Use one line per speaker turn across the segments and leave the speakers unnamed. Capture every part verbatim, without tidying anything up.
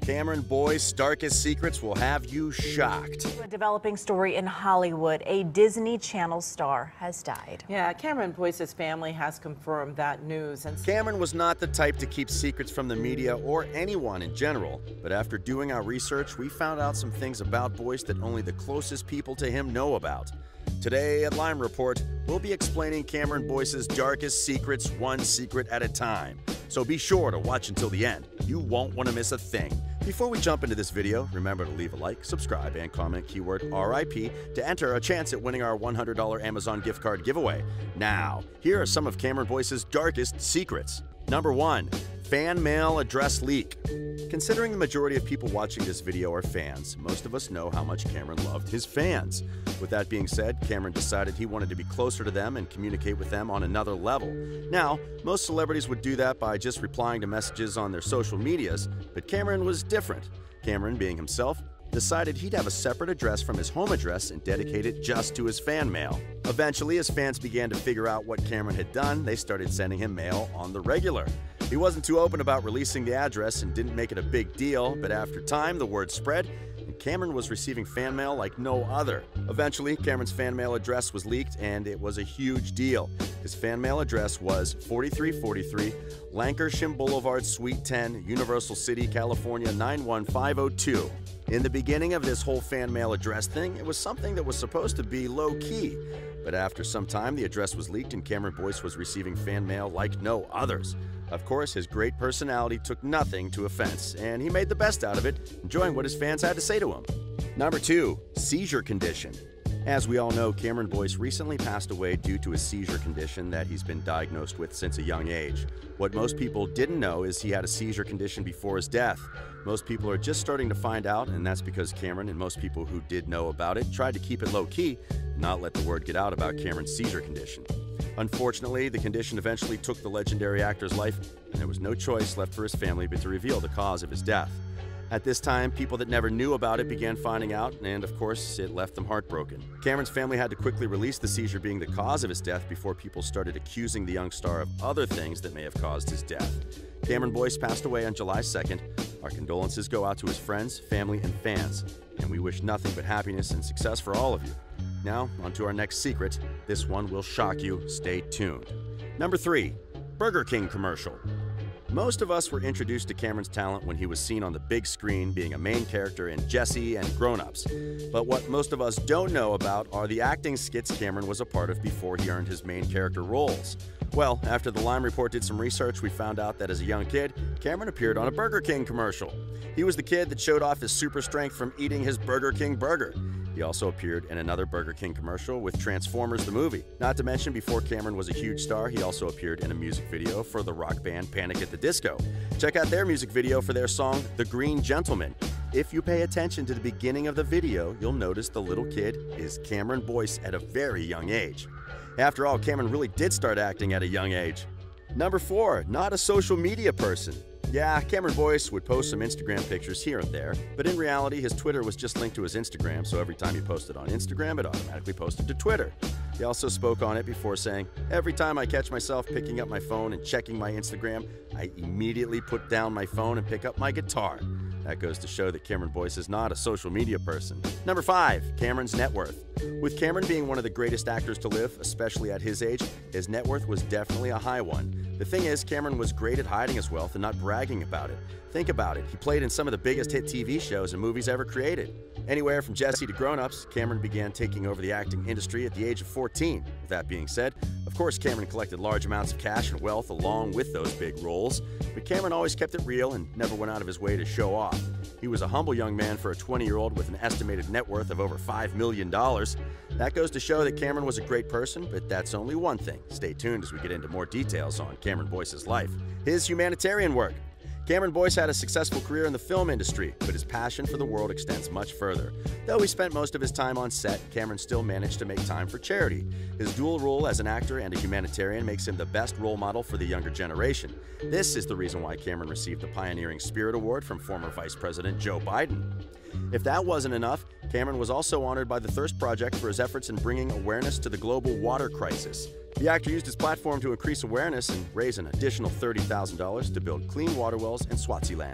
Cameron Boyce's darkest secrets will have you shocked.
A developing story in Hollywood. A Disney Channel star has died.
Yeah, Cameron Boyce's family has confirmed that news. And
Cameron was not the type to keep secrets from the media or anyone in general, but after doing our research, we found out some things about Boyce that only the closest people to him know about. Today at Lime Report, we'll be explaining Cameron Boyce's darkest secrets one secret at a time. So be sure to watch until the end. You won't want to miss a thing. Before we jump into this video, remember to leave a like, subscribe, and comment keyword R I P to enter a chance at winning our one hundred dollar Amazon gift card giveaway. Now, here are some of Cameron Boyce's darkest secrets. Number one, fan mail address leak. Considering the majority of people watching this video are fans, most of us know how much Cameron loved his fans. With that being said, Cameron decided he wanted to be closer to them and communicate with them on another level. Now, most celebrities would do that by just replying to messages on their social medias, but Cameron was different. Cameron, being himself, decided he'd have a separate address from his home address and dedicate it just to his fan mail. Eventually, as fans began to figure out what Cameron had done, they started sending him mail on the regular. He wasn't too open about releasing the address and didn't make it a big deal, but after time, the word spread, and Cameron was receiving fan mail like no other. Eventually, Cameron's fan mail address was leaked, and it was a huge deal. His fan mail address was forty-three forty-three Lankershim Boulevard, Suite ten, Universal City, California nine one five oh two. In the beginning of this whole fan mail address thing, it was something that was supposed to be low-key. But after some time, the address was leaked and Cameron Boyce was receiving fan mail like no others. Of course, his great personality took nothing to offense, and he made the best out of it, enjoying what his fans had to say to him. Number two, seizure condition. As we all know, Cameron Boyce recently passed away due to a seizure condition that he's been diagnosed with since a young age. What most people didn't know is he had a seizure condition before his death. Most people are just starting to find out, and that's because Cameron and most people who did know about it tried to keep it low-key and not let the word get out about Cameron's seizure condition. Unfortunately, the condition eventually took the legendary actor's life, and there was no choice left for his family but to reveal the cause of his death. At this time, people that never knew about it began finding out, and of course, it left them heartbroken. Cameron's family had to quickly release the seizure being the cause of his death before people started accusing the young star of other things that may have caused his death. Cameron Boyce passed away on July second. Our condolences go out to his friends, family, and fans, and we wish nothing but happiness and success for all of you. Now, on to our next secret. This one will shock you. Stay tuned. Number three, Burger King commercial. Most of us were introduced to Cameron's talent when he was seen on the big screen being a main character in Jessie and Grown Ups. But what most of us don't know about are the acting skits Cameron was a part of before he earned his main character roles. Well, after the Lime Report did some research, we found out that as a young kid, Cameron appeared on a Burger King commercial. He was the kid that showed off his super strength from eating his Burger King burger. He also appeared in another Burger King commercial with Transformers the movie. Not to mention, before Cameron was a huge star, he also appeared in a music video for the rock band Panic at the Disco. Check out their music video for their song, The Green Gentleman. If you pay attention to the beginning of the video, you'll notice the little kid is Cameron Boyce at a very young age. After all, Cameron really did start acting at a young age. Number four, not a social media person. Yeah, Cameron Boyce would post some Instagram pictures here and there, but in reality, his Twitter was just linked to his Instagram, so every time he posted on Instagram, it automatically posted to Twitter. He also spoke on it before saying, "Every time I catch myself picking up my phone and checking my Instagram, I immediately put down my phone and pick up my guitar." That goes to show that Cameron Boyce is not a social media person. Number five, Cameron's net worth. With Cameron being one of the greatest actors to live, especially at his age, his net worth was definitely a high one. The thing is, Cameron was great at hiding his wealth and not bragging about it. Think about it, he played in some of the biggest hit T V shows and movies ever created. Anywhere from Jessie to Grown Ups, Cameron began taking over the acting industry at the age of fourteen. With that being said, of course Cameron collected large amounts of cash and wealth along with those big roles, but Cameron always kept it real and never went out of his way to show off. He was a humble young man for a twenty-year-old with an estimated net worth of over five million dollars. That goes to show that Cameron was a great person, but that's only one thing. Stay tuned as we get into more details on Cameron Boyce's life. His humanitarian work. Cameron Boyce had a successful career in the film industry, but his passion for the world extends much further. Though he spent most of his time on set, Cameron still managed to make time for charity. His dual role as an actor and a humanitarian makes him the best role model for the younger generation. This is the reason why Cameron received the Pioneering Spirit Award from former Vice President Joe Biden. If that wasn't enough, Cameron was also honored by the Thirst Project for his efforts in bringing awareness to the global water crisis. The actor used his platform to increase awareness and raise an additional thirty thousand dollars to build clean water wells in Swaziland.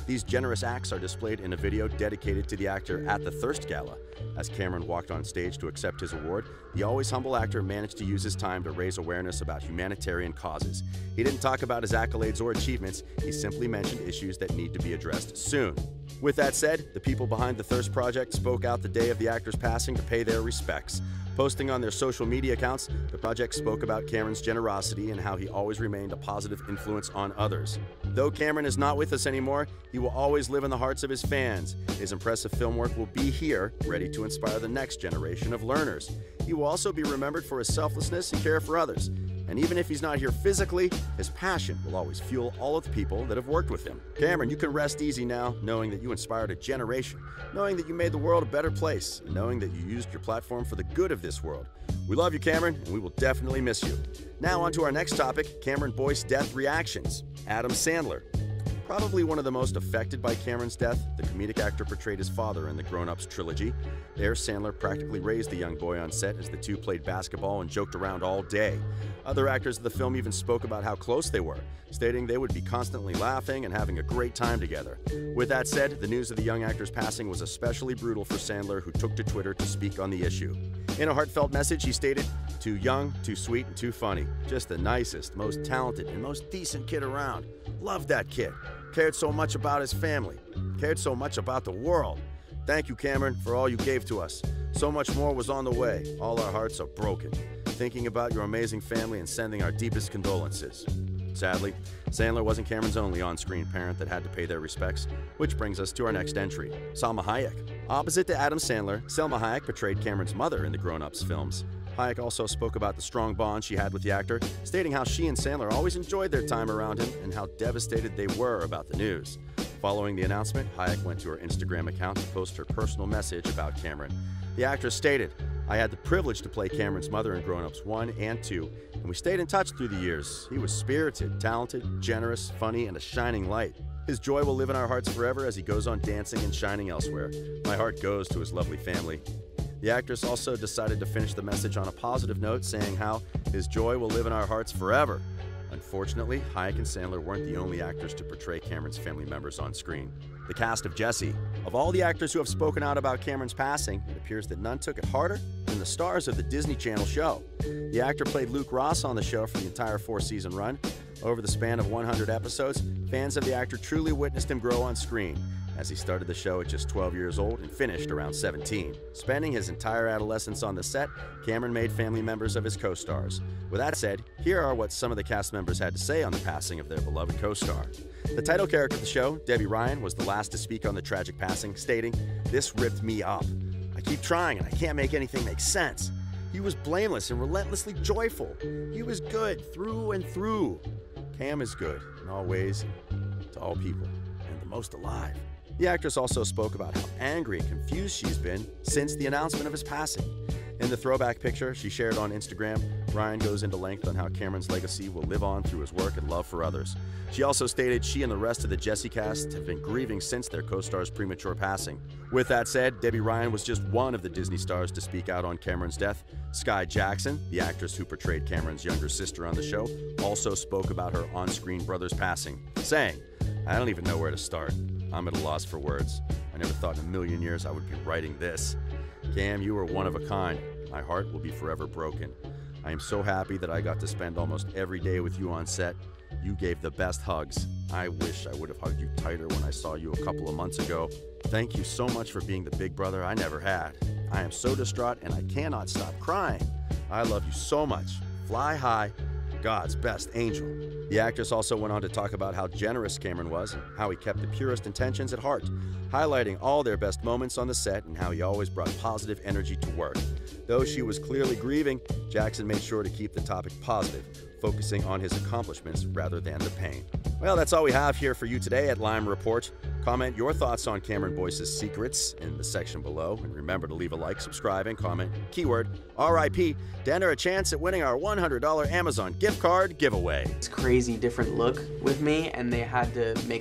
These generous acts are displayed in a video dedicated to the actor at the Thirst Gala. As Cameron walked on stage to accept his award, the always humble actor managed to use his time to raise awareness about humanitarian causes. He didn't talk about his accolades or achievements, he simply mentioned issues that need to be addressed soon. With that said, the people behind the Thirst Project spoke out the day of the actor's passing to pay their respects. Posting on their social media accounts, the project spoke about Cameron's generosity and how he always remained a positive influence on others. Though Cameron is not with us anymore, he will always live in the hearts of his fans. His impressive film work will be here, ready to inspire the next generation of learners. He will also be remembered for his selflessness and care for others. And even if he's not here physically, his passion will always fuel all of the people that have worked with him. Cameron, you can rest easy now, knowing that you inspired a generation, knowing that you made the world a better place, and knowing that you used your platform for the good of this world. We love you, Cameron, and we will definitely miss you. Now on to our next topic, Cameron Boyce death reactions. Adam Sandler. Probably one of the most affected by Cameron's death, the comedic actor portrayed his father in the Grown Ups trilogy. There, Sandler practically raised the young boy on set as the two played basketball and joked around all day. Other actors of the film even spoke about how close they were, stating they would be constantly laughing and having a great time together. With that said, the news of the young actor's passing was especially brutal for Sandler, who took to Twitter to speak on the issue. In a heartfelt message, he stated, "Too young, too sweet, and too funny. Just the nicest, most talented, and most decent kid around. Loved that kid. Cared so much about his family. Cared so much about the world. Thank you, Cameron, for all you gave to us. So much more was on the way. All our hearts are broken. Thinking about your amazing family and sending our deepest condolences." Sadly, Sandler wasn't Cameron's only on-screen parent that had to pay their respects, which brings us to our next entry, Salma Hayek. Opposite to Adam Sandler, Salma Hayek portrayed Cameron's mother in the Grown Ups films. Hayek also spoke about the strong bond she had with the actor, stating how she and Sandler always enjoyed their time around him and how devastated they were about the news. Following the announcement, Hayek went to her Instagram account to post her personal message about Cameron. The actress stated, "I had the privilege to play Cameron's mother in Grown Ups one and two, and we stayed in touch through the years. He was spirited, talented, generous, funny, and a shining light. His joy will live in our hearts forever as he goes on dancing and shining elsewhere. My heart goes to his lovely family." The actress also decided to finish the message on a positive note, saying how his joy will live in our hearts forever. Unfortunately, Hayek and Sandler weren't the only actors to portray Cameron's family members on screen. The cast of Jessie. Of all the actors who have spoken out about Cameron's passing, it appears that none took it harder than the stars of the Disney Channel show. The actor played Luke Ross on the show for the entire four-season run. Over the span of one hundred episodes, fans of the actor truly witnessed him grow on screen, as he started the show at just twelve years old and finished around seventeen. Spending his entire adolescence on the set, Cameron made family members of his co-stars. With that said, here are what some of the cast members had to say on the passing of their beloved co-star. The title character of the show, Debbie Ryan, was the last to speak on the tragic passing, stating, "This ripped me up. I keep trying and I can't make anything make sense. He was blameless and relentlessly joyful. He was good through and through. Cam is good in all ways, to all people, and the most alive." The actress also spoke about how angry and confused she's been since the announcement of his passing. In the throwback picture she shared on Instagram, Ryan goes into length on how Cameron's legacy will live on through his work and love for others. She also stated she and the rest of the Jessie cast have been grieving since their co-star's premature passing. With that said, Debbie Ryan was just one of the Disney stars to speak out on Cameron's death. Sky Jackson, the actress who portrayed Cameron's younger sister on the show, also spoke about her on-screen brother's passing, saying, "I don't even know where to start. I'm at a loss for words. I never thought in a million years I would be writing this. Cam, you were one of a kind. My heart will be forever broken. I am so happy that I got to spend almost every day with you on set. You gave the best hugs. I wish I would have hugged you tighter when I saw you a couple of months ago. Thank you so much for being the big brother I never had. I am so distraught and I cannot stop crying. I love you so much. Fly high, God's best angel." The actress also went on to talk about how generous Cameron was and how he kept the purest intentions at heart, highlighting all their best moments on the set and how he always brought positive energy to work. Though she was clearly grieving, Jackson made sure to keep the topic positive, focusing on his accomplishments rather than the pain. Well, that's all we have here for you today at Lime Report. Comment your thoughts on Cameron Boyce's secrets in the section below, and remember to leave a like, subscribe, and comment keyword R I P to enter a chance at winning our one hundred dollar Amazon gift card giveaway.
It's crazy different look with me, and they had to make.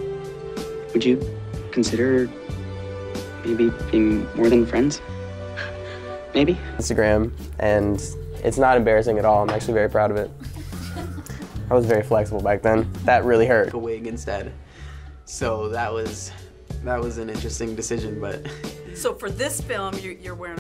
Would you consider maybe being more than friends? Maybe? Instagram, and it's not embarrassing at all. I'm actually very proud of it. I was very flexible back then. That really hurt. A wig instead. So that was that was an interesting decision, but
So for this film, you, you're wearing